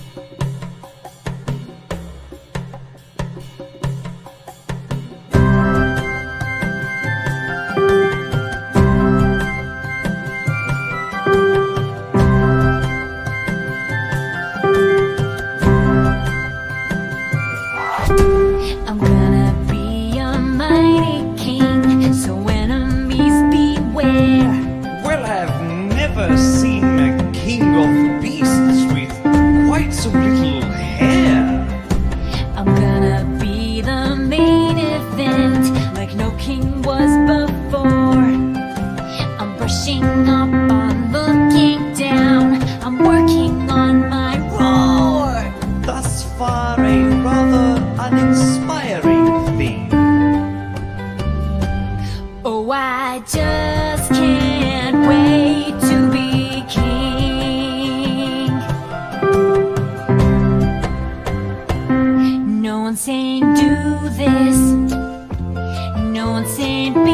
I'm gonna be a mighty king, so enemies beware. Well, I've never seen a king of beasts with quite so little hair. I'm gonna be the main event, like no king was before. I'm brushing up on looking down, I'm working on my roar. Thus far, a rather uninspiring theme. Oh, I just can't wait to be king. No one's saying do this, no one's saying